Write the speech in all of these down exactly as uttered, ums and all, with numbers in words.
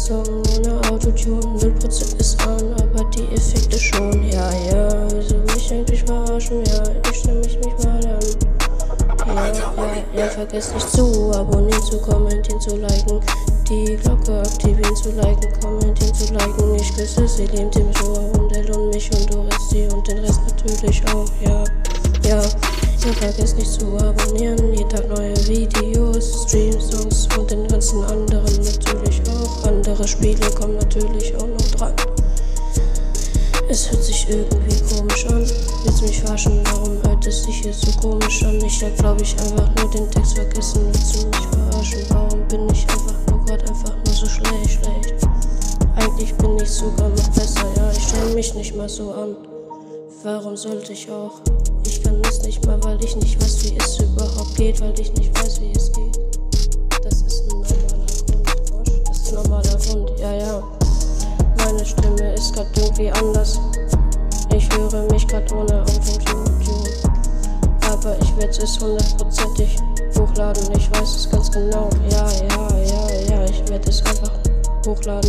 Song ohne Autotune, null Prozent ist an, aber die Effekte schon. Ja, ja, wieso mich eigentlich verarschen? Ja, ich stell mich mich mal an. Ja, ja, ja, vergesst nicht zu abonnieren, zu kommentieren, zu liken, die Glocke aktivieren, zu liken, kommentieren, zu liken. Ich küsse sie, lieben dem Joa und El und mich und Oresti und den Rest natürlich auch. Ja, ja, ja, vergesst nicht zu abonnieren, jeden Tag neue Videos, Streams, Songs und den ganzen anderen natürlich auch. Andere Spiele kommen natürlich auch noch dran. Es hört sich irgendwie komisch an. Willst mich verarschen, warum hört es sich hier so komisch an? Ich hab, glaub ich, einfach nur den Text vergessen. Willst du mich verarschen, warum bin ich einfach nur grad einfach nur so schlecht, schlecht? Eigentlich bin ich sogar noch besser, ja, ich stell mich nicht mal so an. Warum sollte ich auch? Ich kann es nicht mal, weil ich nicht weiß, wie es überhaupt geht, weil ich nicht weiß, wie es geht. Das ist ein normaler Grund, das ist ein normaler Grund, ja, ja. Meine Stimme ist grad irgendwie anders. Ich höre mich grad ohne Autotune. Aber ich werde es hundertprozentig hochladen. Ich weiß es ganz genau. Ja, ja, ja, ja. Ich werde es einfach hochladen.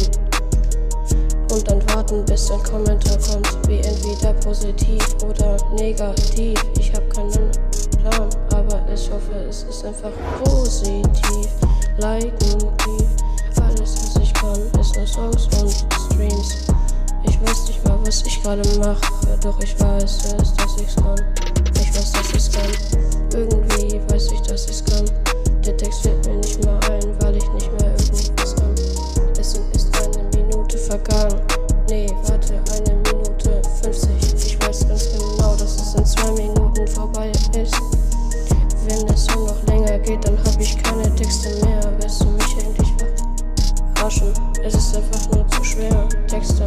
Und dann warten, bis ein Kommentar kommt. Wie entweder positiv oder negativ. Ich habe keinen Plan, aber ich hoffe, es ist einfach positiv. Liken, tief. Alles, was ich kann, ist nur Songs und Streams. Ich weiß nicht mal, was ich gerade mache, doch ich weiß es, dass ich's kann. Ich weiß, dass ich's kann. Irgendwie weiß ich, dass ich's kann. Der Text fällt mir nicht mehr ein, weil ich nicht mehr irgendwas kann. Es ist eine Minute vergangen. Nee, warte, eine Minute fünfzig. Ich weiß ganz genau, dass es in zwei Minuten vorbei ist. Wenn der Song noch länger geht, dann hab ich keine Texte mehr. Wirst du mich eigentlich verarschen? Es ist einfach nur zu schwer, Texte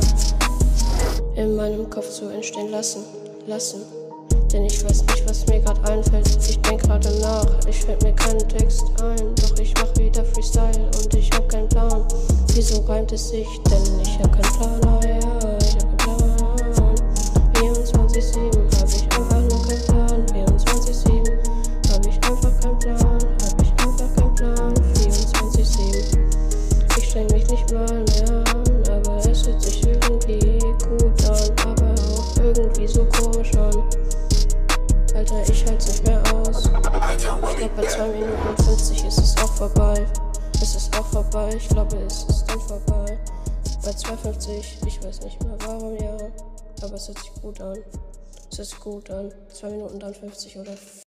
in meinem Kopf zu entstehen lassen, lassen. Denn ich weiß nicht, was mir gerade einfällt. Ich denk gerade nach, ich fällt mir keinen Text ein. Doch ich mach wieder Freestyle und ich hab keinen Plan. Wieso reimt es sich? Denn ich hab keinen Plan, ah ja, ich hab keinen Plan. vierundzwanzig sieben hab ich einfach nur keinen Plan. vierundzwanzig sieben hab ich einfach keinen Plan. Hab ich einfach keinen Plan. vierundzwanzig sieben. Ich streng mich nicht mal mehr an, aber es hört sich irgendwie gut an, aber auch irgendwie so komisch an. Alter, ich halt's nicht mehr aus. Ich glaub, bei zwei Minuten fünfzig ist es auch vorbei. Es ist auch vorbei, ich glaube, es ist dann vorbei. Bei zwei fünfzig, ich weiß nicht mehr warum, ja, aber es hört sich gut an. Es hört sich gut an. zwei Minuten dann fünfzig oder